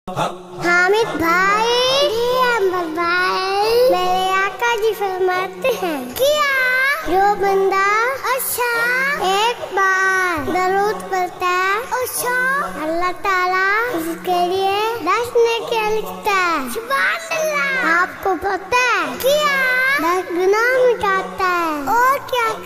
हामिद भाई, मेरे आका जी फरमाते हैं किया जो बंदा अच्छा एक बार दरूद पढ़ता है अच्छा अल्लाह ताला उसके लिए 10 नेकियां लिखता है। सुभान अल्लाह। आपको पता है किया 10 गुनाह मिटाता है और क्या